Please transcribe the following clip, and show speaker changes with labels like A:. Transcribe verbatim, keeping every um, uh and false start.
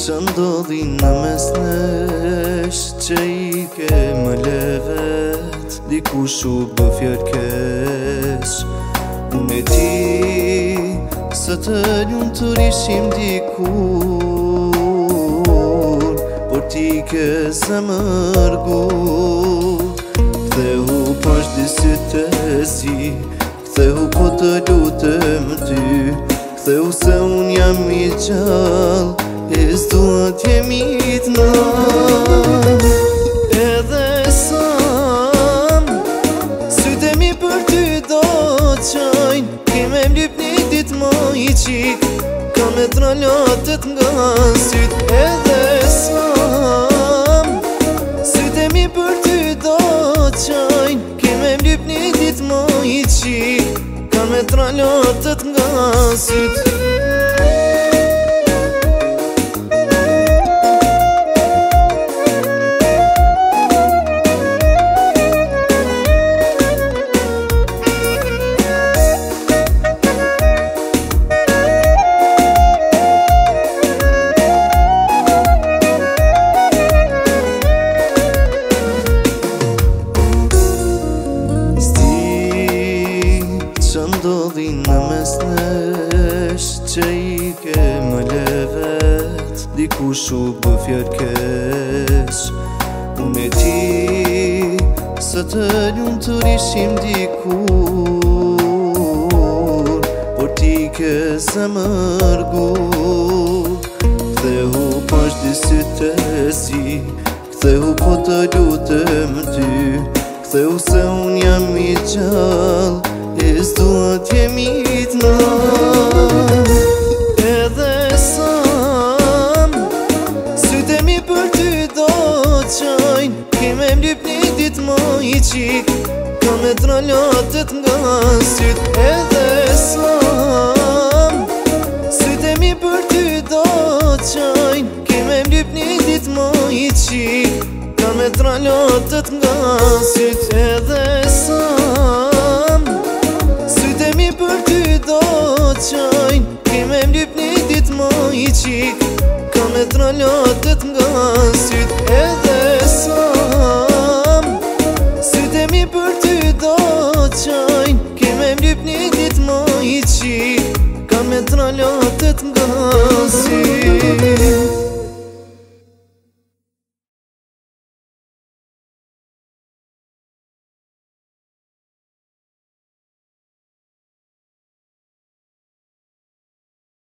A: që ndodhin në mes nesh, që i ke më levet, dikush u bë fjerkesh. Unë e ti, së të ljun të rishim dikur, por ti ke zemër gur. Kthehu pash disit e si, kthehu po të lutem ty, kthehu se unë jam i gjall, e s'dua t'jemi t'nall. Edhe sam, sytë mi për ty do qajnë, kime mlyp një dit më i qik, ka me trallatët nga syt. Edhe sam, sytë mi për ty do qajnë, kime mlyp një dit më i qik, ka me trallatët nga syt. Që ndodhin në mes nesh, që i ke më levet, dikush u bë fjerkesh. Unë e ti, së të ljun të rishim dikur, por ti ke zemër gur. Kthehu pash disit e si, kthehu po të lutem ty, kthehu se unë jam i gjall, e s'dua t'jemi t'nall. Edhe sam, sytë mi për ty do qajnë, kime mlyp një dit më i qik, ka me trallatët nga syt. Edhe sam, sytë mi për ty do qajnë, kime mlyp një dit më i qik, ka me trallatët nga syt. Edhe sam, sytë mi për ty do qajnë, kime mlyp një dit më i qik, ka me trallatët nga syt. Edhe sam, sytë mi për ty do qajnë, kime mlyp një dit më i qik, ka me trallatët nga syt.